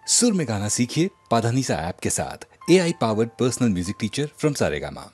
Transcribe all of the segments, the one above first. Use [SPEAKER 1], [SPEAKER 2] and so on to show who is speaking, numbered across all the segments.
[SPEAKER 1] सुर में गाना सीखिए पाधानीसा ऐप के साथ। AI powered personal music teacher from Saregama.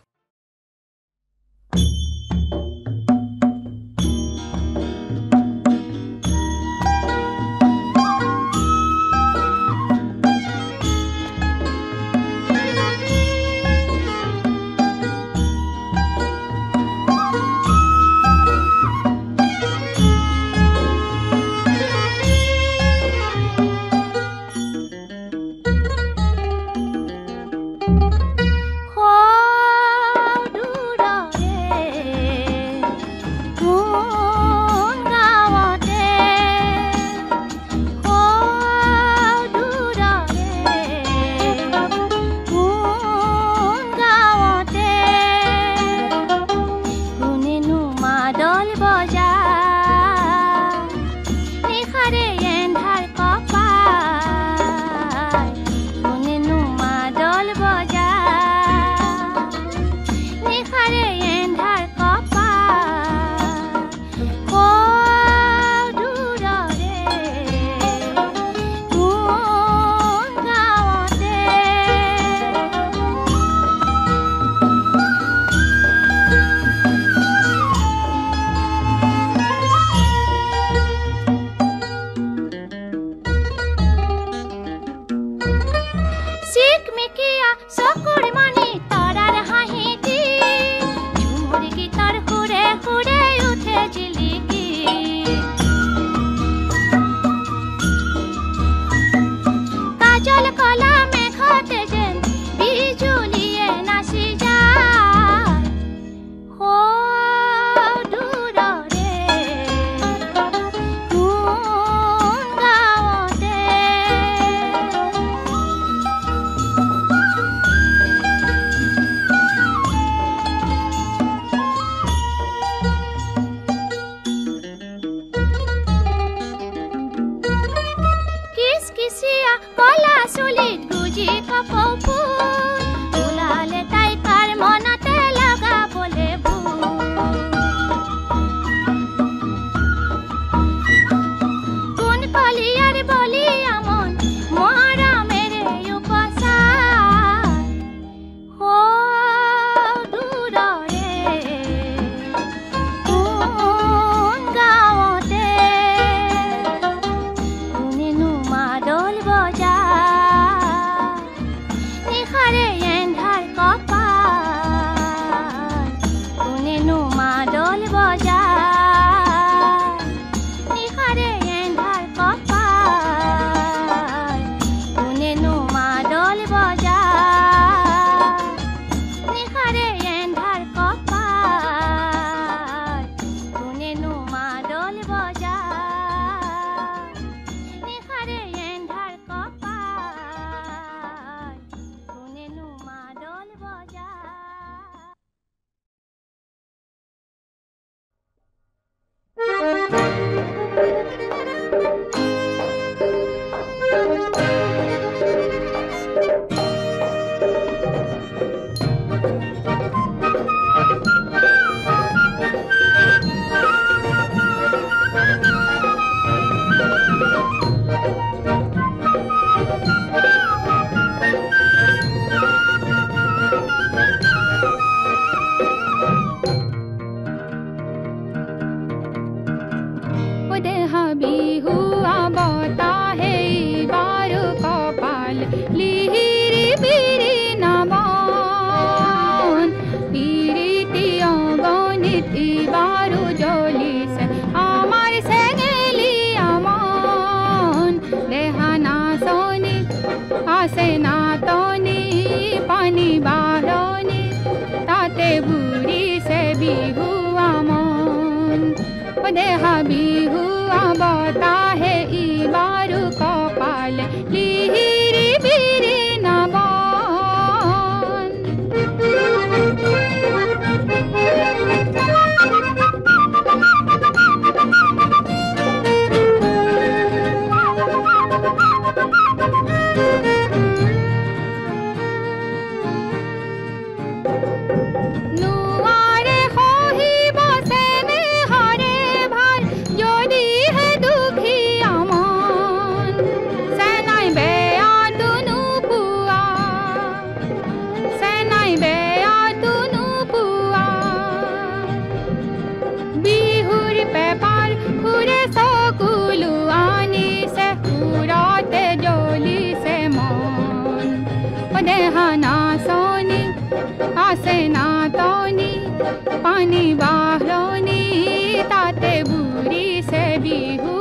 [SPEAKER 2] আছে নাটনি পানী বাঢ়নি তাতে বুৰিছে বিহু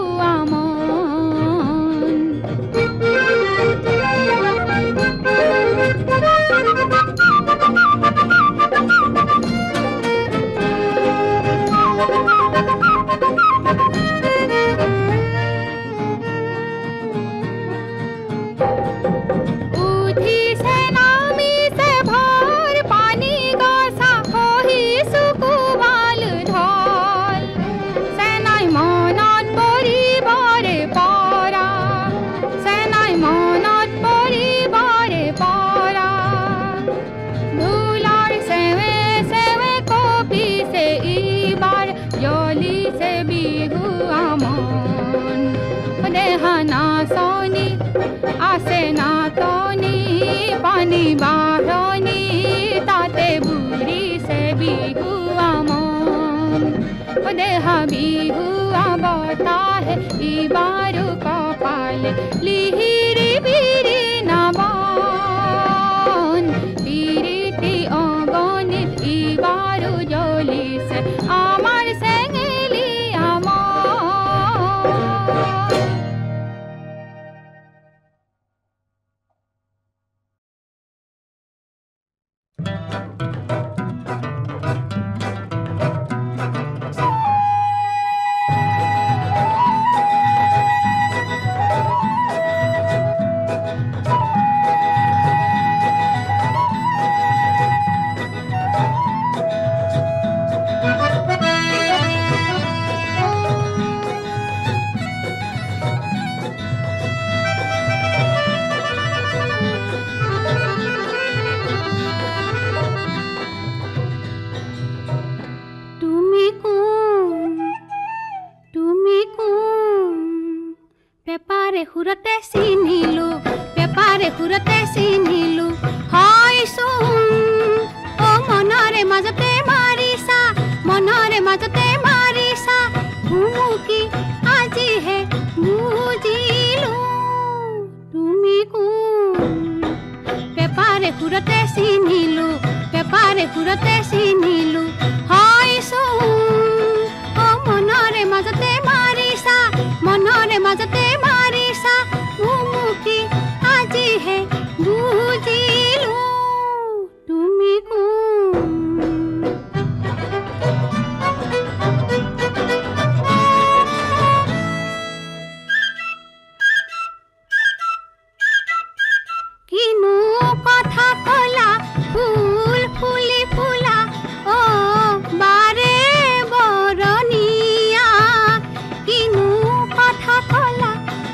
[SPEAKER 2] আমন আছে নাটনি পানী বাঢ়নি তাতে বুৰিছে বিহু আমন দেহা বিহু বতাহে ইবাৰু কপালে লিহিৰি বিৰি নামন বিৰিতি অগণিত ইবাৰু জ্বলিছে আমাৰ চেঙেলি আমন
[SPEAKER 3] হুৰতে চিনিলো হয় চোন অ মনৰে মাজতে মাৰিছা ভুমুকি আজিহে বুজিলো তুমি কোন পেপাৰে হুৰতে চিনিলো হয় চোন অ মনৰে মাজতে মাৰিছা ভুমুকি আজিহে বুজিলো তুমি কোন কিনো কথা কলা ফুল ফুলি ফুলা অ বাৰে বৰণীয়া কিনো কথা কলা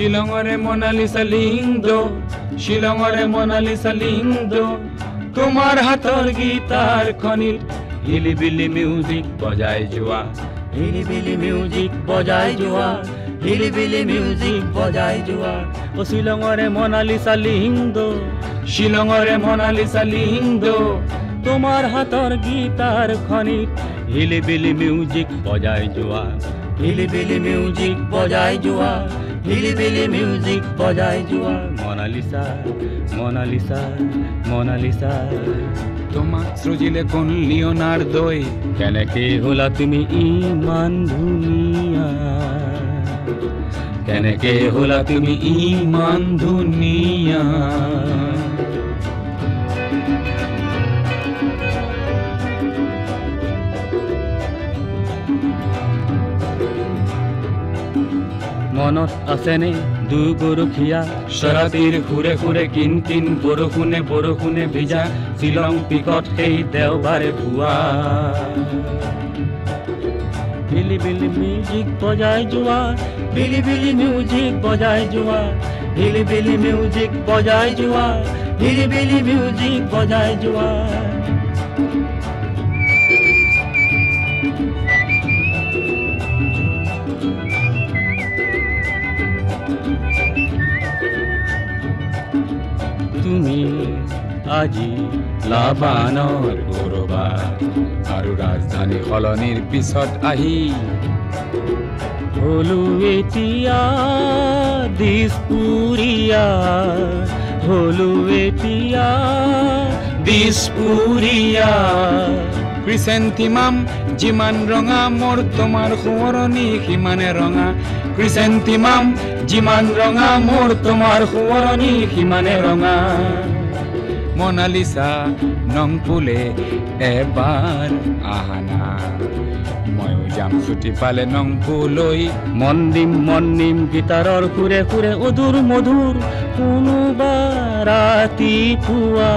[SPEAKER 4] শিলঙৰে মনালিসা লিংদো শিলঙৰে মনালিসা লিংদো তোমাৰ হাতৰ গীতাৰ খনিত হিলিবিলি মিউজিক বজাই যোৱা হিলিবিলি মিউজিক বজাই যোৱা হিলিবিলি মিউজিক বজাই যোৱা ও শিলঙৰে মনালিসা লিংদো শিলঙৰে মনালিসা লিংদো তোমাৰ হাতৰ গীতাৰ খনিত হিলিবিলি মিউজিক বজাই যোৱা হিলিবিলি মিউজিক বজাই যোৱা হিলিবিলি মিউজিক বজাই যোৱা মনালিসা মনালিসা মনালিসা তোমাক সৃজিলে কোন লিওনার্দোই কেনেকে হলা তুমি ইমান ধুনীয়া কেনেকে হলা তুমি ইমান ধুনীয়া মনত আছেনে দুগৰখীয়া শৰাবীৰ ঘূৰে ঘূৰে কিন কিন বৰষুণে বৰষুণে ভিজা শ্বিলং পিকত সেই দেওবাৰে পুৱা হিলিবিলি মিউজিক বজাই যোৱা হিলিবিলি মিউজিক বজাই যোৱা হিলিবিলি মিউজিক বজাই যোৱা হিলিবিলি মিউজিক বজাই যোৱা তুমি আজি লাবানৰ কৰবাত আৰু ৰাজধানী সলনিৰ পিছত আহি হলো এতিয়া দিছপুৰীয়া হলো এতিয়া দিছপুৰীয়া ক্ৰিচেণ্টিমাম যিমান ৰঙা মোৰ তোমাৰ সোঁৱৰণি সিমানে ৰঙা ক্ৰিচেণ্টিমাম যিমান ৰঙা মোৰ তোমাৰ সোঁৱৰণি সিমানে ৰঙা মনালিসা নংপুলে এবাৰ আহানা ময়ো যাম ছুটি পালে নংপুলৈ মন দিম গীটাৰৰ সুৰে সুৰে অধুৰ মধুৰ কোনোবা ৰাতিপুৱা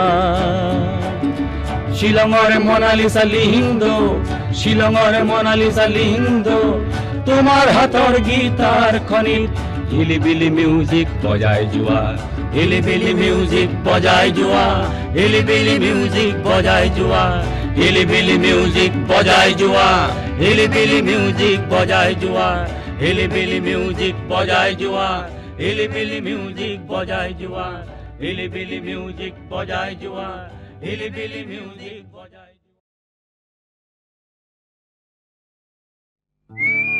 [SPEAKER 4] শিলঙৰে মনালিসা লিংদো শিলঙৰে মনালিসা লিংদো তোমাৰ হাতৰ গীতাৰ খনিত হিলিবিলি মিউজিক বজাই যোৱা হিলিবিলি মিউজিক বজাই যোৱা হিলিবিলি মিউজিক বজাই যোৱা হিলিবিলি মিউজিক বজাই যোৱা হিলিবিলি মিউজিক বজাই যোৱা হিলিবিলি মিউজিক বজাই যোৱা হিলিবিলি মিউজিক বজাই যোৱা হিলিবিলি মিউজিক বজাই যোৱা হিলিবিলি মিউজিক বজাই যোৱা